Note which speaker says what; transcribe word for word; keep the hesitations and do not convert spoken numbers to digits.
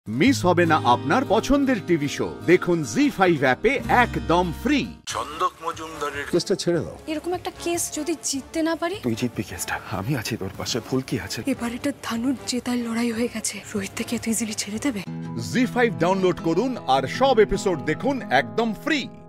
Speaker 1: Miss হবে না আপনার পছন্দের টিভি শো। দেখুন জি ফাইভ অ্যাপে একদম ফ্রি।
Speaker 2: ছন্দক মজুমদারের
Speaker 3: কেসটা ছেড়ে দাও।
Speaker 4: এরকম একটা কেস যদি জিততে না পারি,
Speaker 3: তুই জিতবি কেসটা, আমি আছি তোর পাশে, ফুলকি আছে।
Speaker 4: এবার এটা ধানুর জেতার লড়াই হয়ে গেছে। রোহিত থেকে এত ইজিলি ছেড়ে দেবে?
Speaker 1: জি ফাইভ ডাউনলোড করুন আর সব এপিসোড দেখুন একদম ফ্রি।